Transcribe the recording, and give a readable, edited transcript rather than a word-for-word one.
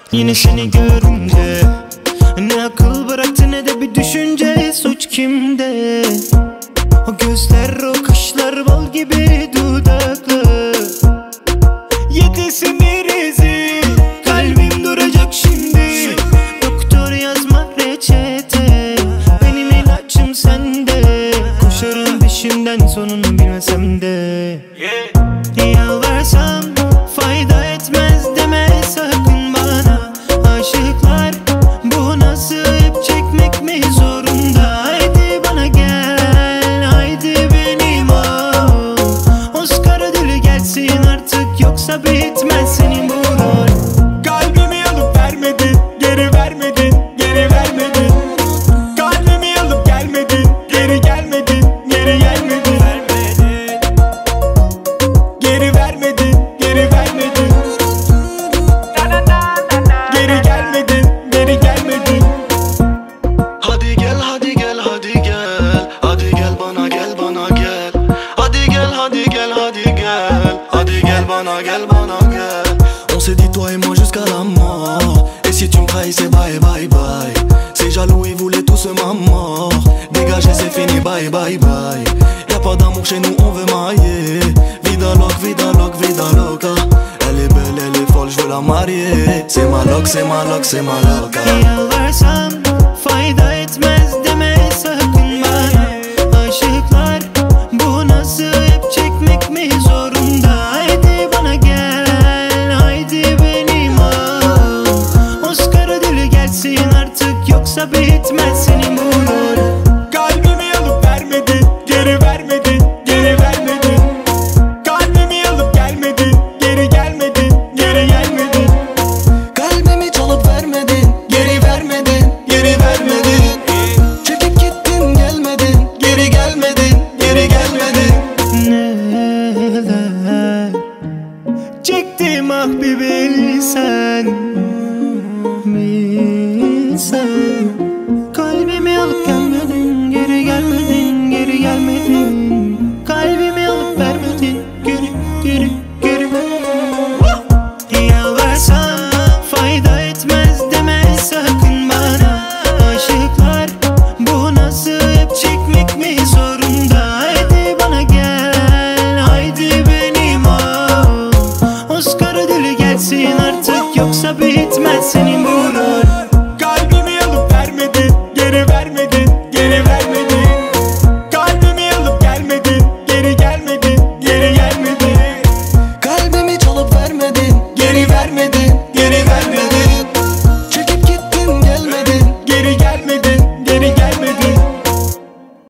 Yine seni görünce ne akıl bıraktı ne de bir düşünce. Suç kimde? O gözler, o kaşlar, bal gibi dudaklı. Yedesin irizi, kalbim duracak şimdi. Doktor yazma reçete, benim ilaçım sende. Koşarım peşinden sonunu bilmesem de. Yalvarsam fayda etmez deme sakın bana. Aşıklar bu nasıl hep çekmek mi zorunda? Haydi bana gel, haydi benim ol. Oscar ödülü gelsin artık, yoksa bitmez senin bu rol. Kalbimi alıp vermedin, geri vermedin, geri vermedin. Kalbimi alıp gelmedin, geri gelmedin, geri gelmedin. Geri vermedin, geri vermedin. Geri gelmedin, geri gelmedin. Hadi gel, hadi gel, hadi gel. Hadi gel bana, gel bana gel. Hadi gel, hadi gel, hadi gel. Hadi gel bana, gel bana gel. On s'est dit toi et moi jusqu'à la mort. Et si tu me trahis c'est bye bye bye. Ces jaloux ils voulaient tous ma mort. Dégagez c'est fini bye bye bye. Y'a pas d'amour chez nous on veut mailler. Vida loc, vida loc, vida loca. Elle est belle, elle est folle, je veux la marier. C'est ma loc, c'est ma loc, c'est ma loca. Yalvarsam fayda etmez deme sakın bana. Aşıklar bu nasıl hep çekmek mi zorunda? Haydi bana gel, haydi benim ol. Oscar ödülü gelsin artık, yoksa bitmez senin bu rol. Kalbimi alıp vermedin, geri vermedin, geri vermedin. Kalbimi alıp gelmedin, geri gelmedin, geri gelmedin. Kalbimi çalıp vermedin, geri vermedin, geri vermedin. Çekip gittin gelmedin, geri gelmedin, geri gelmedin. Neler çektim ah bir bilsen, bilsen. Kalbimi alıp gelmedin, geri gelmedin, geri gelmedin. Kalbimi alıp vermedin, geri, geri, geri. Yalvarsam fayda etmez deme sakın bana. Aşıklar bu nasıl hep çekmek mi zorunda? Haydi bana gel, haydi benim ol. Oscar ödülü gelsin artık, yoksa bitmez senin bu